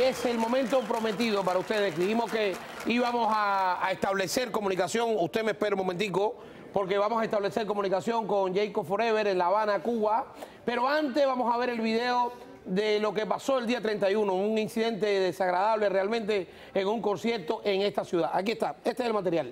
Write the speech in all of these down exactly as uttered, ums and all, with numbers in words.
es el momento prometido para ustedes. Dijimos que íbamos a, a establecer comunicación. Usted me espera un momentico, porque vamos a establecer comunicación con Jacob Forever en La Habana, Cuba. Pero antes vamos a ver el video de lo que pasó el día treinta y uno, un incidente desagradable realmente en un concierto en esta ciudad. Aquí está, este es el material.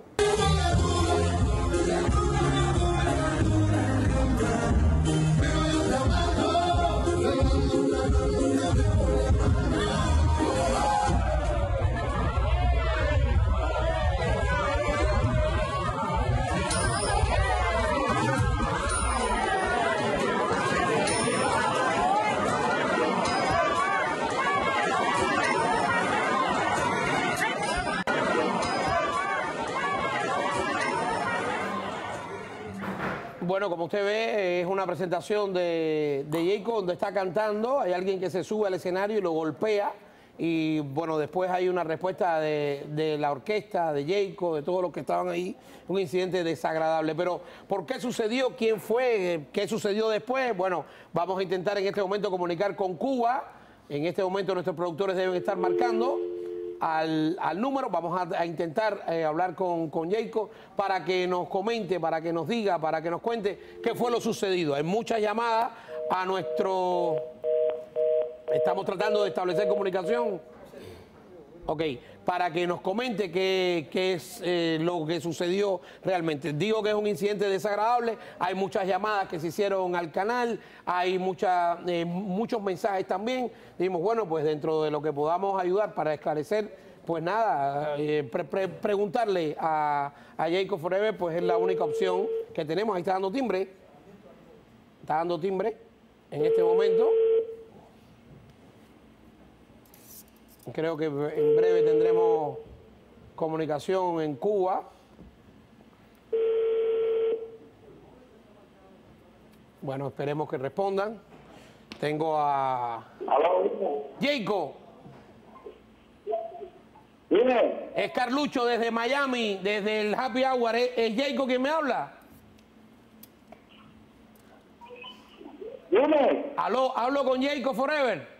Bueno, como usted ve, es una presentación de, de Jacob donde está cantando. Hay alguien que se sube al escenario y lo golpea. Y bueno, después hay una respuesta de, de la orquesta, de Jacob, de todos los que estaban ahí. Un incidente desagradable. Pero, ¿por qué sucedió? ¿Quién fue? ¿Qué sucedió después? Bueno, vamos a intentar en este momento comunicar con Cuba. En este momento nuestros productores deben estar marcando Al, al número. Vamos a, a intentar eh, hablar con, con Jacob para que nos comente, para que nos diga, para que nos cuente qué fue lo sucedido. Hay muchas llamadas a nuestro... Estamos tratando de establecer comunicación. Ok, para que nos comente qué, qué es eh, lo que sucedió realmente. Digo que es un incidente desagradable, hay muchas llamadas que se hicieron al canal, hay mucha, eh, muchos mensajes también. Dijimos, bueno, pues dentro de lo que podamos ayudar para esclarecer, pues nada, eh, pre pre preguntarle a, a Jacob Forever, pues es la única opción que tenemos. Ahí está dando timbre, está dando timbre en este momento. Creo que en breve tendremos comunicación en Cuba. Bueno, esperemos que respondan. Tengo a... ¿Aló? Jacob. Dime. Es Carlucho desde Miami, desde el Happy Hour. ¿Es, es Jacob quien me habla? Dime. ¿Aló? ¿Hablo con Jacob Forever?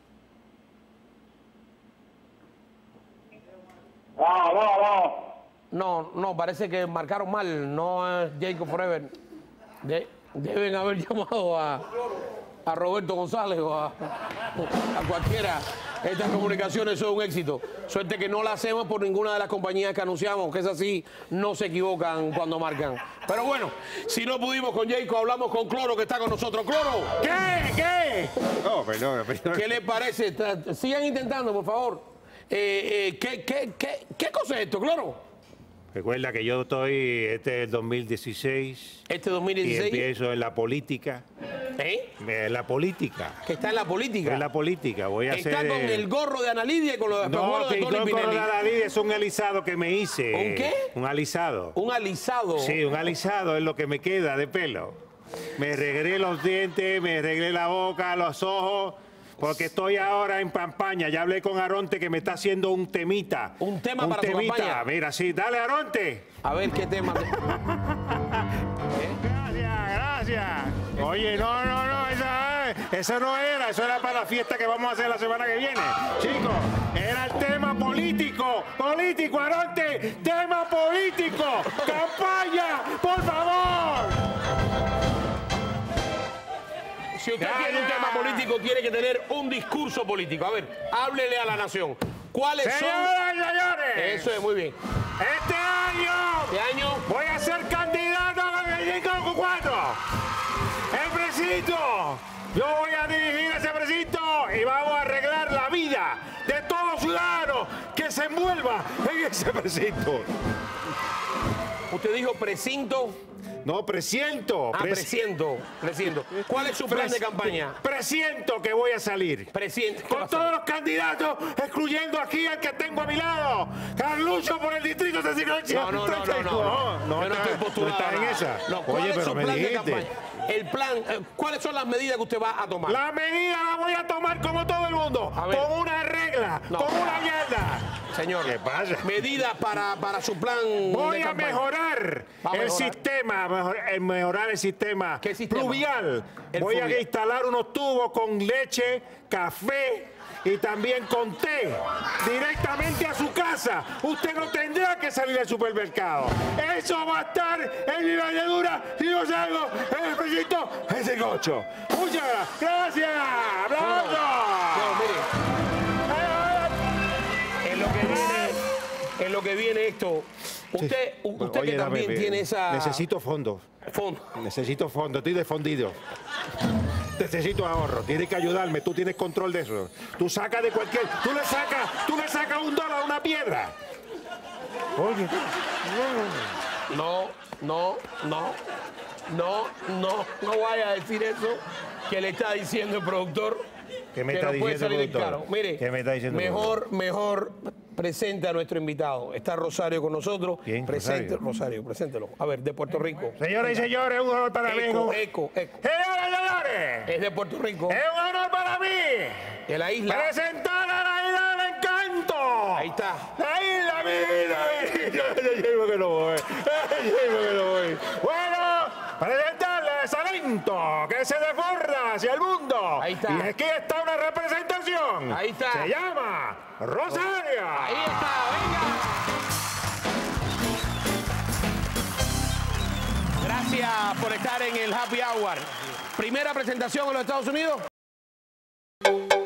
Ah, no, no. No, no, parece que marcaron mal. No es Jacob Forever. De, deben haber llamado a, a Roberto González o a, a cualquiera. Estas comunicaciones son un éxito. Suerte que no la hacemos por ninguna de las compañías que anunciamos, que es así, no se equivocan cuando marcan. Pero bueno, si no pudimos con Jacob, hablamos con Cloro, que está con nosotros. ¡Cloro! ¿Qué? ¿Qué? No, perdón, perdón. ¿Qué le parece? Sigan intentando, por favor. Eh, eh, ¿qué, qué, qué, ¿Qué cosa es esto, Cloro? Recuerda que yo estoy, este es el dos mil dieciséis. Este dos mil dieciséis. Y empiezo en la política. ¿Eh? En la política. Que está en la política. En la política. Voy a está hacer... con el gorro de Ana Lidia y con los No, de que Tony el Pinelli. gorro de Ana Lidia es un alisado que me hice. ¿Un qué? Un alisado. Un alisado. Sí, un alisado es lo que me queda de pelo. Me arreglé los dientes, me arreglé la boca, los ojos... Porque estoy ahora en campaña. Ya hablé con Aronte que me está haciendo un temita. ¿Un tema un para temita. tu campaña? Mira, sí. Dale, Aronte. A ver qué tema. ¿Eh? Gracias, gracias. Oye, no, no, no. Esa, eso no era. Eso era para la fiesta que vamos a hacer la semana que viene. Chicos, era el tema político. Político, Aronte. Tema político. Campaña, por favor. Si usted Ya, tiene un ya. tema político, tiene que tener un discurso político. A ver, háblele a la nación. ¿Cuáles Señoras y son? señores. Eso es, muy bien. Este año. Este año. Voy a ser candidato a la veinticinco cuatro. El precinto. Yo voy a dirigir ese precinto y vamos a arreglar la vida de todo ciudadano que se envuelva en ese precinto. Usted dijo precinto. No, presiento. Ah, pres- presiento. Presiento. ¿Cuál es su plan de pres- campaña? Presiento que voy a salir. Presiento. Con todos los candidatos, excluyendo aquí al que tengo a mi lado. Carlucho por el distrito de Siroche. No, no, no, no, no, no. Yo no estoy postulado. ¿Estás en a esa? nada. No, ¿cuál Oye, es pero su me plan de dijiste. campaña? El plan, eh, ¿cuáles son las medidas que usted va a tomar? La medida la voy a tomar como todo el mundo. A ver. Con una regla, No. con una yarda. Señor, ¿Qué pasa? medidas para, para su plan Voy de a campaña. mejorar Va a el mejorar. sistema, mejor- eh, mejorar el sistema, ¿Qué sistema? pluvial. El Voy fluvial. a instalar unos tubos con leche, café y también con té directamente a su casa. Usted no tendrá que salir al supermercado. Eso va a estar en mi valledura si yo salgo en el pesito ese gocho. Muchas gracias. ¡Aplausos! No, mire. En lo que viene, en lo que viene esto, usted, Sí. usted Oye, que también dame, tiene esa... Necesito fondos. fondo. Necesito fondos. Estoy desfondido. Necesito ahorro. Tienes que ayudarme. Tú tienes control de eso. Tú sacas de cualquier... Tú le sacas, tú le sacas un dólar a una piedra. Oye. No, no, no, no, no, no vaya a decir eso que le está diciendo el productor. ¿Qué me que está nos puede diciendo el salir productor? caro. Mire, ¿Qué me está diciendo el mejor, mejor presente a nuestro invitado. Está Rosario con nosotros. ¿Quién? Presente, Rosario. Rosario, preséntelo. A ver, de Puerto Rico. Señoras y señores, un honor para mí. Eco, eco, eco. Señoras y señores, Es de Puerto Rico. es un honor para mí De la isla. presentar a la isla del encanto. Ahí está. La isla, mi vida. Yo que no voy. Yo que no voy. Bueno, presentarles talento que se desborda hacia el mundo. Ahí está. Y aquí está una representación. Ahí está. Se llama Rosario. Ahí está, venga. Gracias por estar en el Happy Hour. Primera presentación en los Estados Unidos.